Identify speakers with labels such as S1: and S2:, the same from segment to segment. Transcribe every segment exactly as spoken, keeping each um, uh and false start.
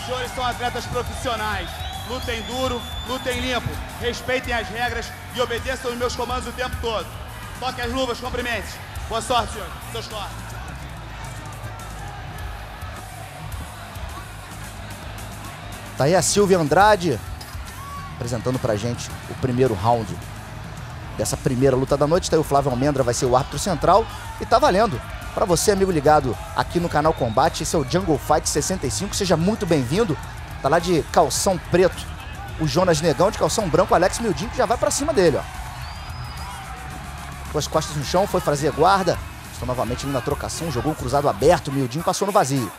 S1: senhores são atletas profissionais. Lutem duro, lutem limpo, respeitem as regras e obedeçam os meus comandos o tempo todo. Toquem as luvas, cumprimente. Boa sorte, senhores. Seus cortes.
S2: Tá aí a Silvia Andrade apresentando pra gente o primeiro round dessa primeira luta da noite. Tá aí o Flávio Almendra, vai ser o árbitro central. E tá valendo. Pra você, amigo ligado aqui no canal Combate, esse é o Jungle Fight sessenta e cinco. Seja muito bem-vindo. Tá lá de calção preto o Jonas Negão, de calção branco o Alex Mildinho, que já vai pra cima dele, ó. Com as costas no chão, foi fazer guarda. Estou novamente ali na trocação, jogou o cruzado aberto, o Mildinho passou no vazio.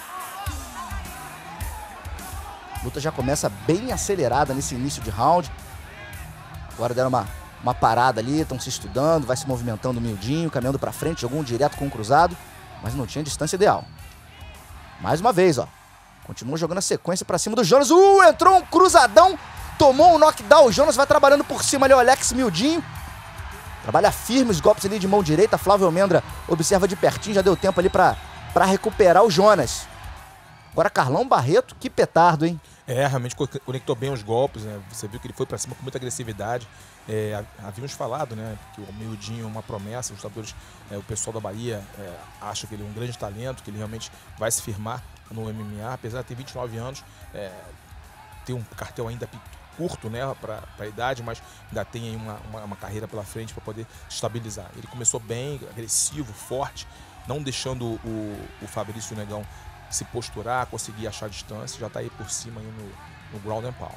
S2: A luta já começa bem acelerada nesse início de round. Agora deram uma, uma parada ali, estão se estudando, vai se movimentando o Mildinho, caminhando pra frente, jogou um direto com um cruzado, mas não tinha distância ideal. Mais uma vez, ó. Continua jogando a sequência pra cima do Jonas. Uh, entrou um cruzadão, tomou um knockdown. O Jonas vai trabalhando por cima ali, o Alex Mildinho. Trabalha firme os golpes ali de mão direita. Flávio Almendra observa de pertinho, já deu tempo ali pra, pra recuperar o Jonas. Agora Carlão Barreto, que petardo, hein?
S3: É, realmente conectou bem os golpes, né? Você viu que ele foi pra cima com muita agressividade. É, havíamos falado, né, que o Mildinho é uma promessa. Os lutadores, é, o pessoal da Bahia é, acha que ele é um grande talento, que ele realmente vai se firmar no M M A, apesar de ter vinte e nove anos, é, ter um cartel ainda curto, né, para a idade, mas ainda tem aí uma, uma, uma carreira pela frente para poder estabilizar. Ele começou bem, agressivo, forte, não deixando o, o Fabrício Negão se posturar, conseguir achar a distância, já está aí por cima aí no, no ground and pound.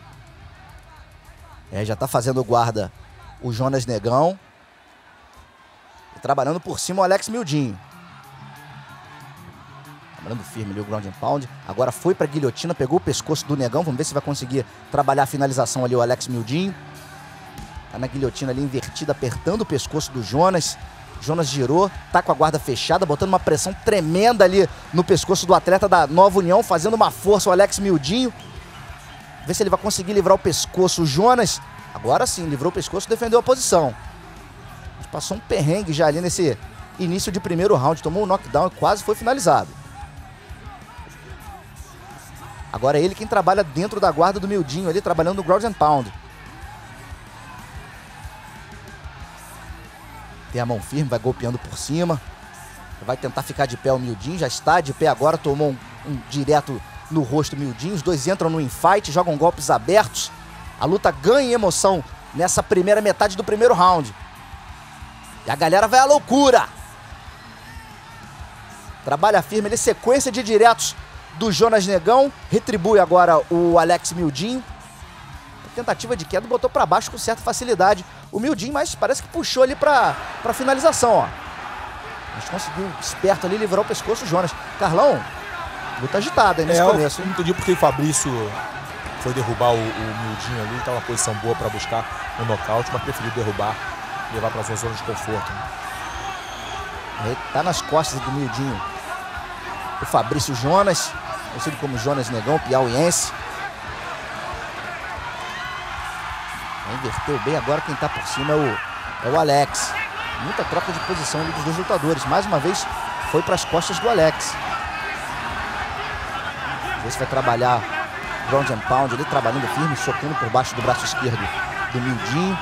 S2: É, já tá fazendo guarda o Jonas Negão. E trabalhando por cima o Alex Mildinho. Trabalhando firme ali o ground and pound. Agora foi pra guilhotina, pegou o pescoço do Negão. Vamos ver se vai conseguir trabalhar a finalização ali o Alex Mildinho. Tá na guilhotina ali invertida, apertando o pescoço do Jonas. Jonas girou, tá com a guarda fechada, botando uma pressão tremenda ali no pescoço do atleta da Nova União, fazendo uma força o Alex Mildinho. Vê se ele vai conseguir livrar o pescoço. O Jonas, agora sim, livrou o pescoço e defendeu a posição. Passou um perrengue já ali nesse início de primeiro round. Tomou um knockdown e quase foi finalizado. Agora é ele quem trabalha dentro da guarda do Mildinho ali, trabalhando no ground and pound. Tem a mão firme, vai golpeando por cima. Vai tentar ficar de pé o Mildinho, já está de pé agora, tomou um, um direto no rosto do Mildinho. Os dois entram no infight, jogam golpes abertos. A luta ganha emoção nessa primeira metade do primeiro round. E a galera vai à loucura. Trabalha firme ali, sequência de diretos do Jonas Negão. Retribui agora o Alex Mildinho. A tentativa de queda botou para baixo com certa facilidade o Mildinho, mas parece que puxou ali para para finalização, ó. Mas conseguiu, esperto ali, livrar o pescoço do Jonas. Carlão, luta agitada aí nesse
S3: é,
S2: começo.
S3: Eu não entendi porque o Fabrício foi derrubar o, o Mildinho ali. Estava numa posição boa para buscar um nocaute, mas preferiu derrubar, levar para a sua zona de conforto.
S2: Aí tá nas costas do Mildinho o Fabrício Jonas, conhecido como Jonas Negão, piauiense. Inverteu bem, agora quem tá por cima é o, é o Alex. Muita troca de posição ali dos dois lutadores. Mais uma vez foi para as costas do Alex. Esse vai trabalhar ground and pound ali, trabalhando firme, socando por baixo do braço esquerdo do Mildinho.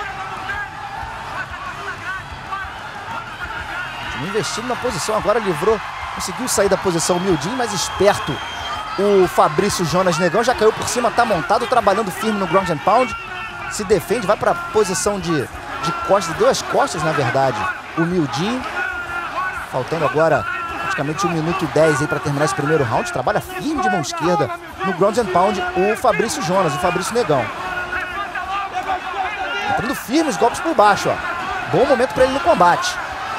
S2: Continua investindo na posição, agora livrou, conseguiu sair da posição o Mildinho, mas esperto o Fabrício Jonas Negão, já caiu por cima, tá montado, trabalhando firme no ground and pound. Se defende, vai para a posição de, de costas, deu as costas na verdade, o Mildinho. Faltando agora praticamente um minuto e dez aí para terminar esse primeiro round. Trabalha firme de mão esquerda no ground and pound o Fabrício Jonas, o Fabrício Negão. Entrando firme os golpes por baixo, ó. Bom momento para ele no combate.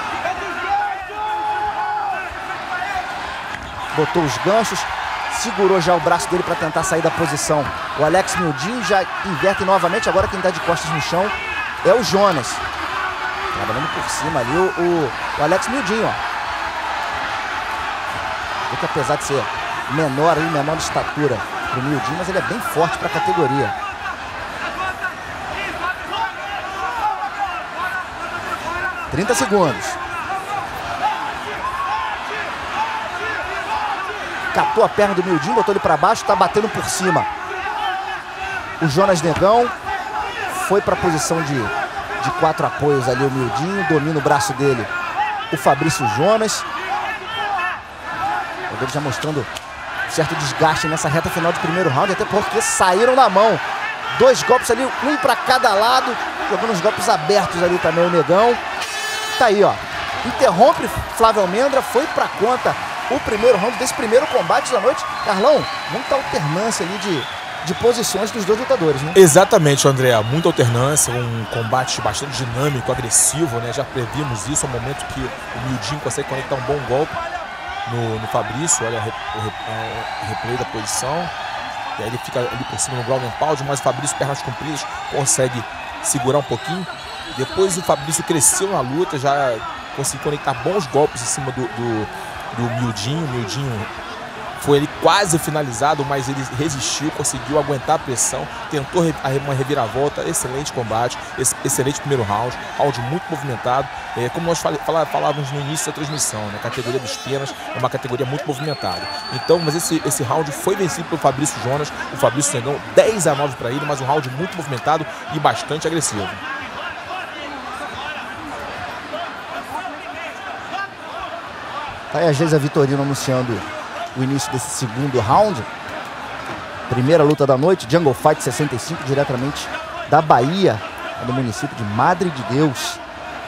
S2: Botou os ganchos, segurou já o braço dele para tentar sair da posição. O Alex Mildinho já inverte novamente. Agora quem está de costas no chão é o Jonas. Trabalhando por cima ali o, o, o Alex Mildinho, ó. Vê que apesar de ser menor, ali, menor de estatura pro Mildinho, mas ele é bem forte para a categoria. trinta segundos. catou a perna do Mildinho, botou ele para baixo, tá batendo por cima. O Jonas Negão foi para a posição de, de quatro apoios ali, o Mildinho, domina o braço dele o Fabrício Jonas. O dele já mostrando certo desgaste nessa reta final de primeiro round, até porque saíram na mão. Dois golpes ali, um para cada lado, jogando os golpes abertos ali também o Negão. Tá aí, ó. Interrompe Flávio Almendra, foi pra conta o primeiro round desse primeiro combate da noite. Carlão, muita alternância ali de, de posições dos dois lutadores, né?
S3: Exatamente, André. Muita alternância, um combate bastante dinâmico, agressivo, né? Já previmos isso, ao momento que o Mildinho consegue conectar um bom golpe no, no Fabrício. Olha o replay da posição. E aí ele fica ali por cima no ground and pound, mas o Fabrício, pernas compridas, consegue segurar um pouquinho. Depois o Fabrício cresceu na luta, já conseguiu conectar bons golpes em cima do, do, do Mildinho. O Mildinho foi ali quase finalizado, mas ele resistiu, conseguiu aguentar a pressão, tentou uma reviravolta. Excelente combate, excelente primeiro round, round muito movimentado. É, como nós falávamos no início da transmissão, né? A categoria dos penas é uma categoria muito movimentada. Então, mas esse, esse round foi vencido pelo Fabrício Jonas, o Fabrício Negão, dez a nove para ele, mas um round muito movimentado e bastante agressivo.
S2: Tá aí a Geisa Vitorino anunciando o início desse segundo round. Primeira luta da noite, Jungle Fight sessenta e cinco, diretamente da Bahia, do município de Madre de Deus.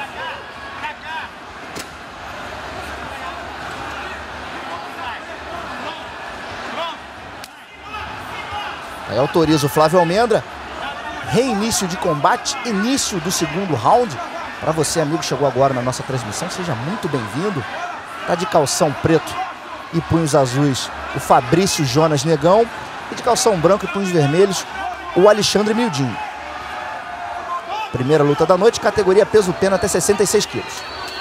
S2: Aí autoriza o Flávio Almendra. Reinício de combate, início do segundo round. Para você, amigo, chegou agora na nossa transmissão, seja muito bem-vindo. Tá de calção preto e punhos azuis o Fabrício Jonas Negão, e de calção branco e punhos vermelhos o Alexandre Mildinho. Primeira luta da noite, categoria peso pena até sessenta e seis quilos.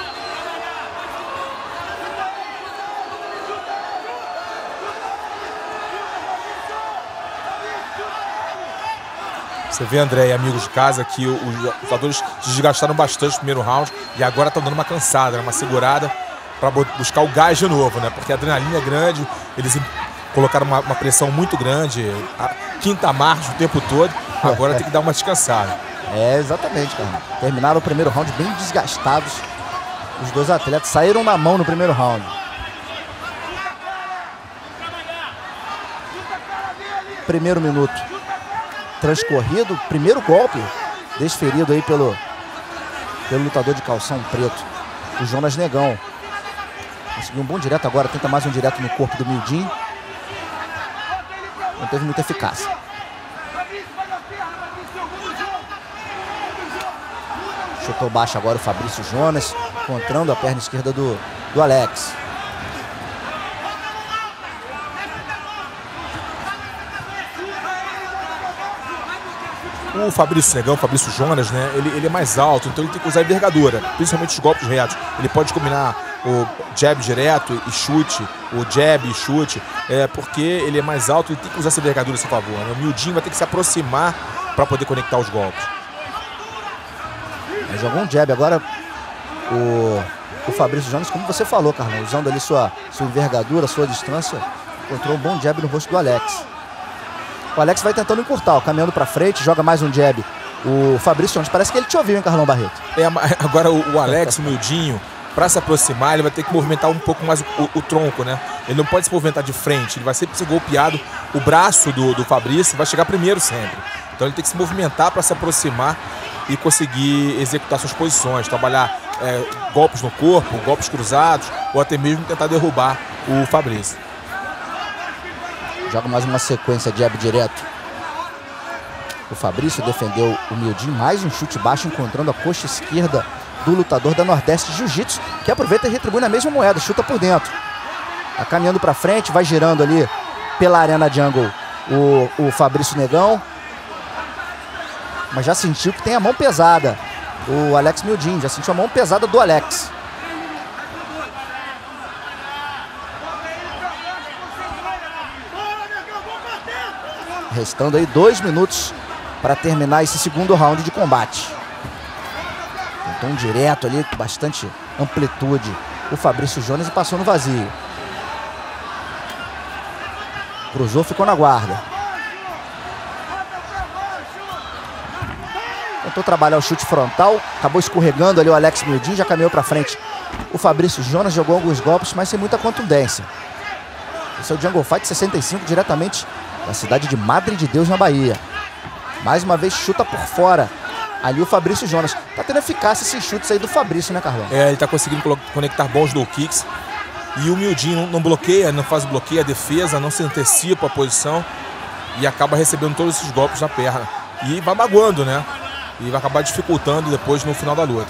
S3: Você vê, André e amigos de casa, que os lutadores se desgastaram bastante no primeiro round e agora estão dando uma cansada, uma segurada para buscar o gás de novo, né? Porque a adrenalina é grande, eles colocaram uma, uma pressão muito grande, a quinta marcha o tempo todo, agora tem que dar uma descansada.
S2: É, exatamente, cara. Terminaram o primeiro round bem desgastados. Os dois atletas saíram na mão no primeiro round. Primeiro minuto transcorrido, primeiro golpe desferido aí pelo, pelo lutador de calção preto, o Jonas Negão. Conseguiu um bom direto agora, tenta mais um direto no corpo do Mildinho. Não teve muita eficácia. Chutou baixo agora o Fabrício Jonas, encontrando a perna esquerda do, do Alex.
S3: O Fabrício Negão, o Fabrício Jonas, né, ele, ele é mais alto, então ele tem que usar envergadura, principalmente os golpes retos. Ele pode combinar o jab direto e chute, o jab e chute, é, porque ele é mais alto e tem que usar essa envergadura a seu favor, né? O Mildinho vai ter que se aproximar para poder conectar os golpes.
S2: Ele jogou um jab agora, o, o Fabrício Jonas, como você falou, Carlão, usando ali sua, sua envergadura, sua distância, encontrou um bom jab no rosto do Alex. O Alex vai tentando encurtar, ó, caminhando pra frente, joga mais um jab. O Fabrício Jonas, parece que ele te ouviu, hein, Carlão Barreto?
S3: É, agora o, o Alex, o Mildinho, para se aproximar, ele vai ter que movimentar um pouco mais o, o, o tronco, né? Ele não pode se movimentar de frente, ele vai sempre ser golpeado. O braço do, do Fabrício vai chegar primeiro sempre. Então ele tem que se movimentar para se aproximar e conseguir executar suas posições, trabalhar é, golpes no corpo, golpes cruzados, ou até mesmo tentar derrubar o Fabrício.
S2: Joga mais uma sequência de jab direto. O Fabrício defendeu o Mildinho, mais um chute baixo, encontrando a coxa esquerda do lutador da Nordeste Jiu-Jitsu, que aproveita e retribui na mesma moeda, chuta por dentro. Tá caminhando pra frente, vai girando ali pela Arena Jungle o, o Fabrício Negão. Mas já sentiu que tem a mão pesada. O Alex Mildinho, já sentiu a mão pesada do Alex. Restando aí dois minutos para terminar esse segundo round de combate. Tentou um direto ali, com bastante amplitude, o Fabrício Jonas, e passou no vazio. Cruzou, ficou na guarda. Tentou trabalhar o chute frontal, acabou escorregando ali o Alex Miudinho, já caminhou para frente. O Fabrício Jonas jogou alguns golpes, mas sem muita contundência. Esse é o Jungle Fight sessenta e cinco, diretamente da cidade de Madre de Deus, na Bahia. Mais uma vez chuta por fora. Ali o Fabrício Jonas. Tá tendo eficácia esses chutes aí do Fabrício, né, Carlão?
S3: É, ele tá conseguindo conectar bons low kicks. E o Miudinho não, não bloqueia, não faz bloqueio, a defesa, não se antecipa a posição. E acaba recebendo todos esses golpes na perna. E vai magoando, né? E vai acabar dificultando depois no final da luta.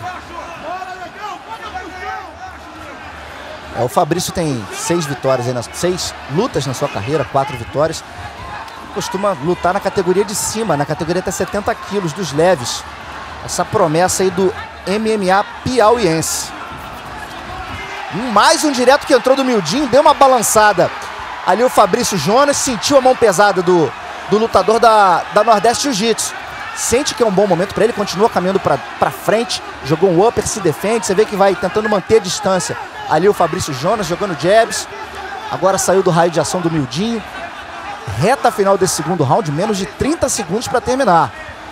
S2: É, o Fabrício tem seis vitórias, aí nas, seis lutas na sua carreira, quatro vitórias. Costuma lutar na categoria de cima, na categoria até setenta quilos, dos leves. Essa promessa aí do M M A piauiense. Mais um direto que entrou do Miudinho, deu uma balançada. Ali o Fabrício Jonas sentiu a mão pesada do, do lutador da, da Nordeste Jiu-Jitsu. Sente que é um bom momento para ele, continua caminhando para frente, jogou um upper, se defende, você vê que vai tentando manter a distância. Ali o Fabrício Jonas jogando jabs, agora saiu do raio de ação do Miudinho. Reta final desse segundo round, menos de trinta segundos para terminar.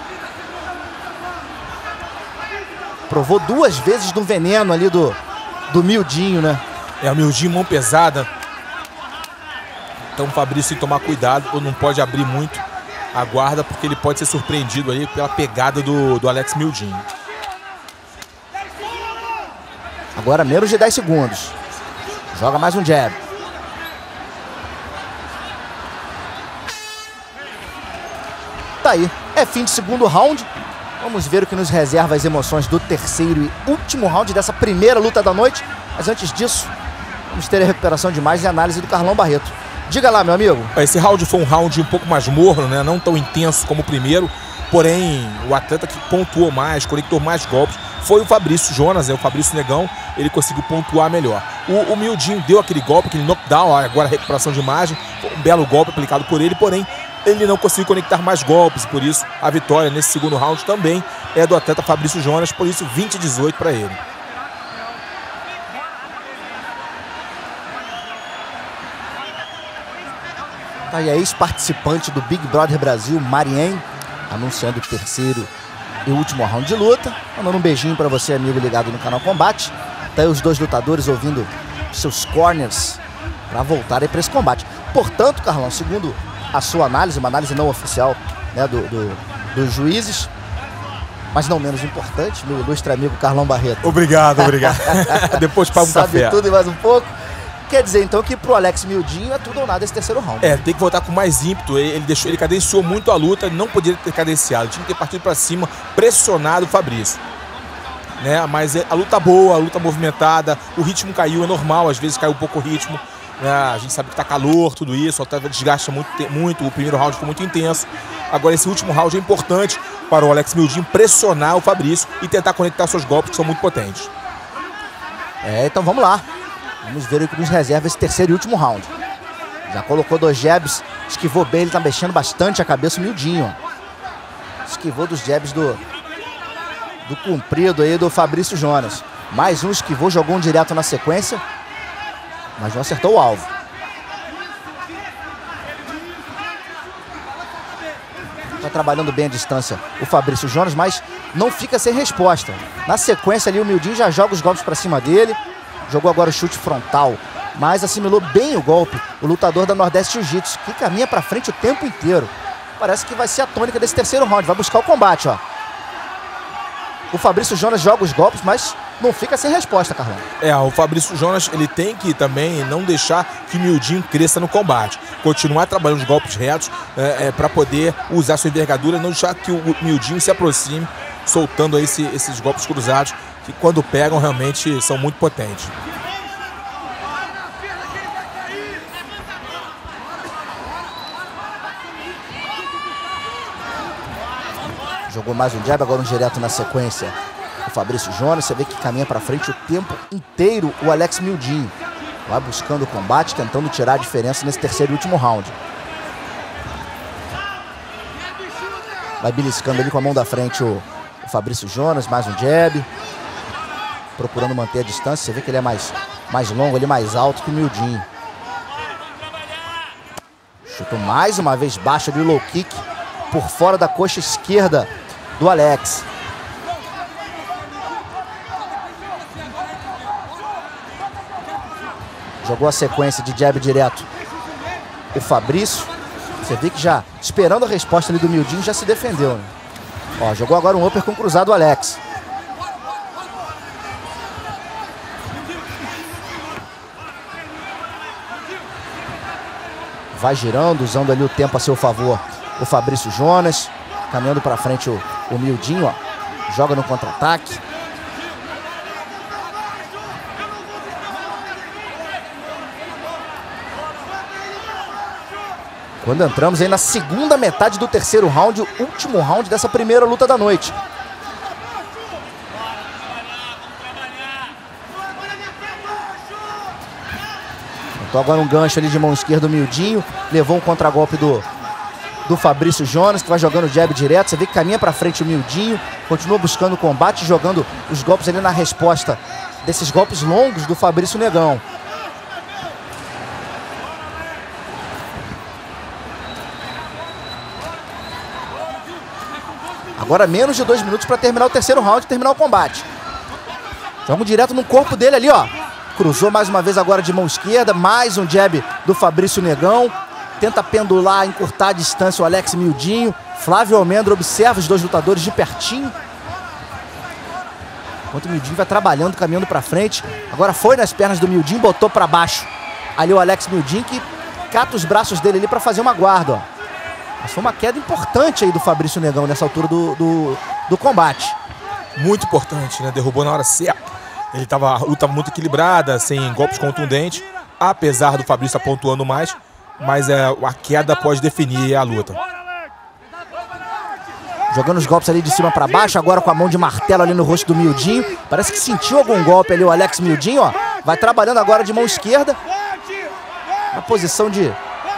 S2: Provou duas vezes do veneno ali do, do Miudinho, né?
S3: É, o Miudinho, mão pesada. Então o Fabrício tem que tomar cuidado, ou não pode abrir muito a guarda, porque ele pode ser surpreendido aí pela pegada do, do Alex Miudinho.
S2: Agora menos de dez segundos. Joga mais um jab. Tá aí, é fim de segundo round. Vamos ver o que nos reserva as emoções do terceiro e último round dessa primeira luta da noite. Mas antes disso, vamos ter a recuperação de mais e análise do Carlão Barreto. Diga lá, meu amigo.
S3: Esse round foi um round um pouco mais morno, né? Não tão intenso como o primeiro. Porém, o atleta que pontuou mais, conectou mais golpes, foi o Fabrício Jonas, é o Fabrício Negão. Ele conseguiu pontuar melhor. O, o Miudinho deu aquele golpe, aquele knockdown, agora a recuperação de imagem. Foi um belo golpe aplicado por ele, porém, ele não conseguiu conectar mais golpes. Por isso, a vitória nesse segundo round também é do atleta Fabrício Jonas. Por isso, vinte a dezoito para ele.
S2: Tá aí a ex-participante do Big Brother Brasil, Marien, anunciando o terceiro e último round de luta. Mandando um beijinho para você, amigo ligado no canal Combate. Tá aí os dois lutadores ouvindo seus corners para voltarem para esse combate. Portanto, Carlão, segundo a sua análise, uma análise não oficial, né, do, do, dos juízes, mas não menos importante, meu ilustre amigo Carlão Barreto.
S3: Obrigado, obrigado. Depois paga um
S2: Sabe
S3: café.
S2: tudo e mais um pouco. Quer dizer, então, que pro Alex Miudinho é tudo ou nada esse terceiro round.
S3: É, tem que voltar com mais ímpeto. Ele, deixou, ele cadenciou muito a luta, não poderia ter cadenciado. Tinha que ter partido para cima, pressionado o Fabrício. Né? Mas a luta boa, a luta movimentada, o ritmo caiu, é normal, às vezes caiu um pouco o ritmo. Né? A gente sabe que tá calor, tudo isso, o atleta desgasta muito, muito, o primeiro round foi muito intenso. Agora esse último round é importante para o Alex Miudinho pressionar o Fabrício e tentar conectar seus golpes, que são muito potentes.
S2: É, então vamos lá. Vamos ver o que nos reserva esse terceiro e último round. Já colocou dois jabs, esquivou bem, ele tá mexendo bastante a cabeça, o Miudinho. Esquivou dos jabs do, do comprido aí do Fabrício Jonas. Mais um esquivou, jogou um direto na sequência, mas não acertou o alvo. Tá trabalhando bem a distância o Fabrício Jonas, mas não fica sem resposta. Na sequência ali o Miudinho já joga os golpes para cima dele. Jogou agora o chute frontal, mas assimilou bem o golpe o lutador da Nordeste Jiu-Jitsu, que caminha pra frente o tempo inteiro. Parece que vai ser a tônica desse terceiro round, vai buscar o combate, ó. O Fabrício Jonas joga os golpes, mas não fica sem resposta, Carlão.
S3: É, o Fabrício Jonas, ele tem que também não deixar que o Miudinho cresça no combate. Continuar trabalhando os golpes retos é, é, para poder usar sua envergadura, não deixar que o Miudinho se aproxime, soltando aí esse, esses golpes cruzados, que quando pegam realmente são muito potentes.
S2: Jogou mais um jab, agora um direto na sequência. O Fabrício Jonas, você vê que caminha pra frente o tempo inteiro o Alex Miudinho. Vai buscando o combate, tentando tirar a diferença nesse terceiro e último round. Vai beliscando ali com a mão da frente o, o Fabrício Jonas, mais um jab. Procurando manter a distância, você vê que ele é mais, mais longo, ele é mais alto que o Miudinho. Chutou mais uma vez baixo ali o low kick por fora da coxa esquerda do Alex. Jogou a sequência de jab direto o Fabrício. Você vê que já, esperando a resposta ali do Mildinho, já se defendeu, né? Ó, jogou agora um upper com cruzado o Alex. Vai girando, usando ali o tempo a seu favor o Fabrício Jonas. Caminhando para frente o, o Mildinho, ó. Joga no contra-ataque. Quando entramos aí na segunda metade do terceiro round, o último round dessa primeira luta da noite. Então agora um gancho ali de mão esquerda do Mildinho. Levou um contragolpe do, do Fabrício Jonas, que vai jogando jab direto. Você vê que caminha pra frente o Mildinho. Continua buscando o combate, jogando os golpes ali na resposta desses golpes longos do Fabrício Negão. Agora menos de dois minutos para terminar o terceiro round e terminar o combate. Joga direto no corpo dele ali, ó. Cruzou mais uma vez agora de mão esquerda. Mais um jab do Fabrício Negão. Tenta pendular, encurtar a distância o Alex Mildinho. Flávio Almendra observa os dois lutadores de pertinho. Enquanto o Mildinho vai trabalhando, caminhando para frente. Agora foi nas pernas do Mildinho, botou para baixo. Ali o Alex Mildinho que cata os braços dele ali para fazer uma guarda, ó. Mas foi uma queda importante aí do Fabrício Negão nessa altura do, do, do combate.
S3: Muito importante, né? Derrubou na hora certa. Ele tava, a luta muito equilibrada, sem golpes contundentes, apesar do Fabrício estar pontuando mais, mas é, a queda pode definir a luta.
S2: Jogando os golpes ali de cima para baixo, agora com a mão de martelo ali no rosto do Mildinho. Parece que sentiu algum golpe ali o Alex Mildinho, ó. Vai trabalhando agora de mão esquerda. Na posição de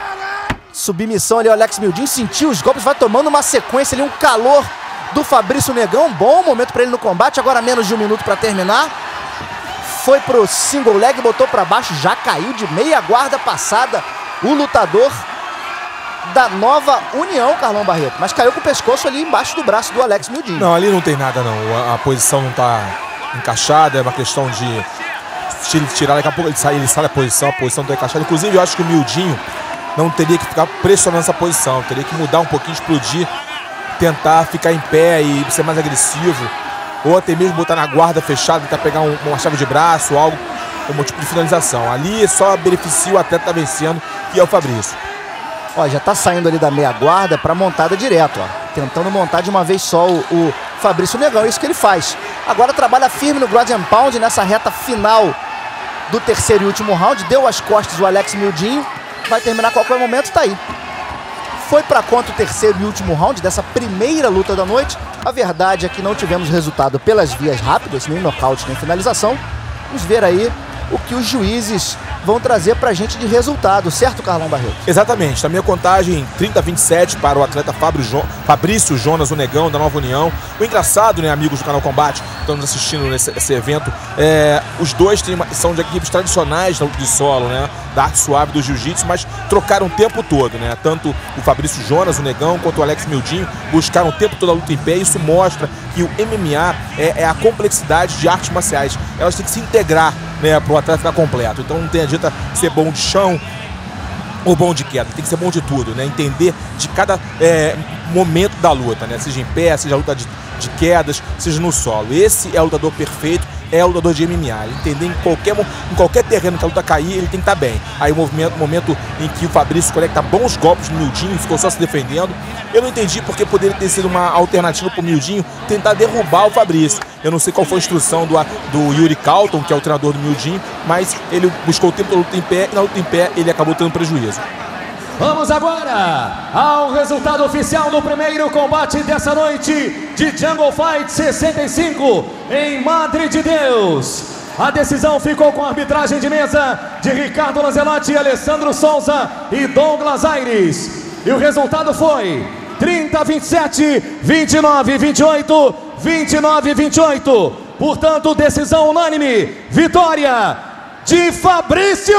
S2: submissão ali o Alex Mildinho, sentiu os golpes, vai tomando uma sequência ali, um calor do Fabrício Negão. Bom momento para ele no combate, agora menos de um minuto para terminar. Foi pro single leg, botou para baixo, já caiu de meia guarda passada o lutador da Nova União, Carlão Barreto. Mas caiu com o pescoço ali embaixo do braço do Alex Mildinho.
S3: Não, ali não tem nada não, a, a posição não tá encaixada, é uma questão de se ele tirar, daqui a pouco ele sai, ele sai da posição, a posição não tá encaixada. Inclusive eu acho que o Mildinho não teria que ficar pressionando essa posição, teria que mudar um pouquinho, explodir, tentar ficar em pé e ser mais agressivo, ou até mesmo botar na guarda fechada, tentar pegar um, uma chave de braço, algo como tipo de finalização. Ali só beneficia o atleta tá vencendo, que é o Fabrício.
S2: Ó, já tá saindo ali da meia guarda para montada direto, ó, tentando montar de uma vez só o, o Fabrício Negão, é isso que ele faz. Agora trabalha firme no ground and pound nessa reta final do terceiro e último round, deu as costas o Alex Mildinho. Vai terminar a qualquer momento, tá aí. Foi para conta o terceiro e último round dessa primeira luta da noite. A verdade é que não tivemos resultado pelas vias rápidas, nem nocaute, nem finalização. Vamos ver aí o que os juízes vão trazer pra gente de resultado, certo, Carlão Barreto?
S3: Exatamente, na minha contagem, trinta a vinte e sete para o atleta Jo- Fabrício Jonas, o Negão, da Nova União. O engraçado, né, amigos do canal Combate, que estão nos assistindo nesse, nesse evento, é, os dois têm uma, são de equipes tradicionais da luta de solo, né, da arte suave do jiu-jitsu, mas trocaram o tempo todo, né, tanto o Fabrício Jonas, o Negão, quanto o Alex Mildinho buscaram o tempo todo a luta em pé. Isso mostra que o M M A é, é a complexidade de artes marciais, elas têm que se integrar, né, para o atleta ficar completo. Então não tem adianta ser bom de chão ou bom de queda, tem que ser bom de tudo, né? Entender de cada é, momento da luta, né? Seja em pé, seja luta de, de quedas, seja no solo. Esse é o lutador perfeito, é o lutador de M M A. Ele entender em qualquer, em qualquer terreno que a luta cair, ele tem que estar bem. Aí o movimento, momento em que o Fabrício conecta bons golpes no Mildinho, ficou só se defendendo. Eu não entendi porque poderia ter sido uma alternativa para o Mildinho tentar derrubar o Fabrício. Eu não sei qual foi a instrução do, do Yuri Calton, que é o treinador do Mildinho, mas ele buscou o tempo da luta em pé e na luta em pé ele acabou tendo prejuízo.
S4: Vamos agora ao resultado oficial do primeiro combate dessa noite de Jungle Fight sessenta e cinco em Madre de Deus. A decisão ficou com a arbitragem de mesa de Ricardo Lanzelotti, Alessandro Souza e Douglas Aires. E o resultado foi trinta a vinte e sete, vinte e nove a vinte e oito, vinte e nove a vinte e oito. Portanto, decisão unânime, vitória de Fabrício